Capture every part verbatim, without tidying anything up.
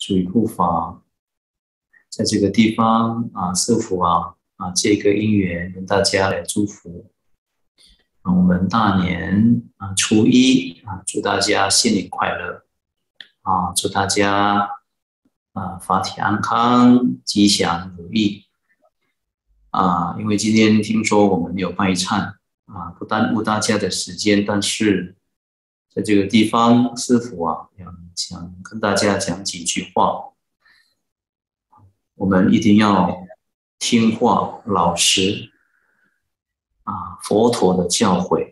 诸位护法，在这个地方啊，师父啊啊，借一个因缘跟大家来祝福。啊、我们大年啊初一啊，祝大家新年快乐啊，祝大家啊法体安康、吉祥如意啊。因为今天听说我们有拜忏啊，不耽误大家的时间，但是在这个地方，师父啊，想跟大家讲几句话。我们一定要听话、老实啊，佛陀的教诲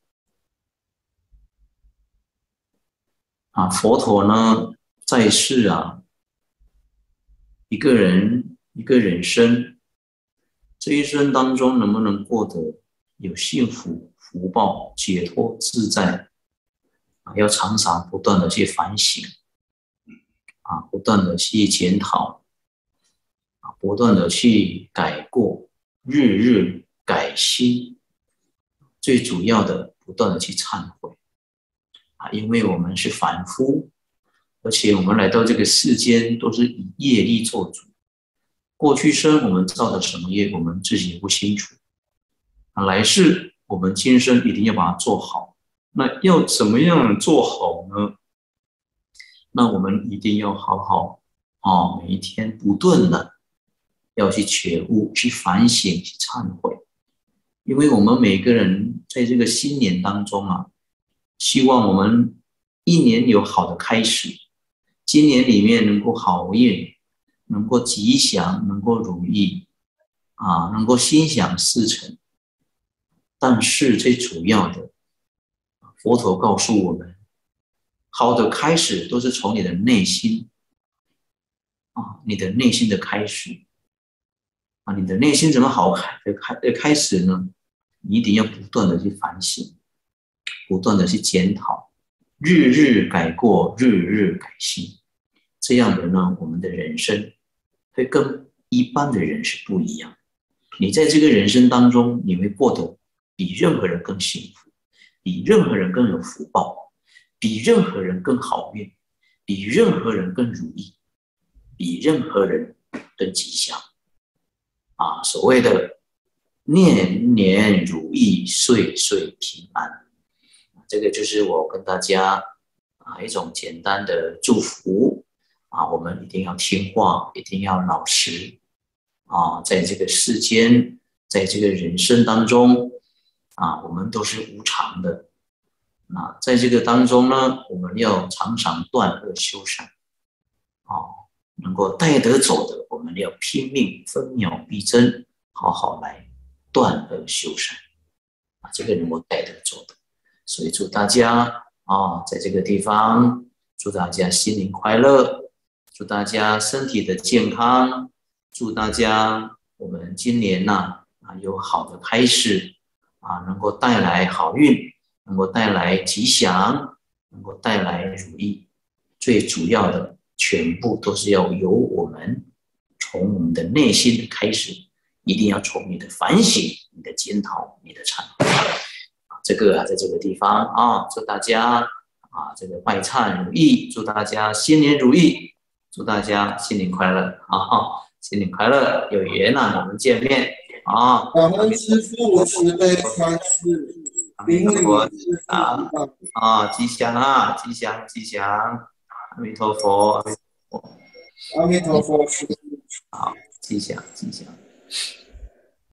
啊。佛陀呢，在世啊，一个人一个人生，这一生当中能不能过得有幸福、福报、解脱、自在啊，要常常不断的去反省啊，不断的去检讨啊，不断的去改过，日日改新。最主要的，不断的去忏悔啊，因为我们是凡夫，而且我们来到这个世间都是以业力做主。过去生我们造的什么业，我们自己也不清楚啊。来世我们今生一定要把它做好。那要怎么样做好呢？那我们一定要好好啊，每一天不断的要去觉悟、去反省、去忏悔。因为我们每个人在这个新年当中啊，希望我们一年有好的开始，今年里面能够好运，能够吉祥，能够如意啊，能够心想事成。但是最主要的，佛陀告诉我们，好的开始都是从你的内心啊，你的内心的开始啊，你的内心怎么好开的开的开始呢？你一定要不断的去反省，不断的去检讨，日日改过，日日改新。这样的呢，我们的人生会跟一般的人是不一样。你在这个人生当中，你会过得比任何人更幸福，比任何人更有福报，比任何人更好运，比任何人更如意，比任何人更吉祥啊！所谓的年年如意，岁岁平安，这个就是我跟大家啊一种简单的祝福啊。我们一定要听话，一定要老实啊。在这个世间，在这个人生当中啊，我们都是无常的。那在这个当中呢，我们要常常断恶修善啊，能够带得走的，我们要拼命分秒必争，好好来断恶修善啊，这个能够带得走的。所以祝大家啊，在这个地方，祝大家心灵快乐，祝大家身体的健康，祝大家我们今年呐啊有好的开始啊，能够带来好运，能够带来吉祥，能够带来如意。最主要的，全部都是要由我们从我们的内心开始，一定要从你的反省、你的检讨、你的忏悔。这个啊，在这个地方啊，祝大家啊，这个拜忏如意，祝大家新年如意，祝大家新年快乐啊！新年快乐，有缘啊，我们见面啊！ 感恩师父慈悲开示， 阿弥陀佛啊啊，吉祥啊，吉祥吉祥，阿弥陀佛，阿弥陀佛， 阿弥陀佛，师父。 好，吉祥吉祥。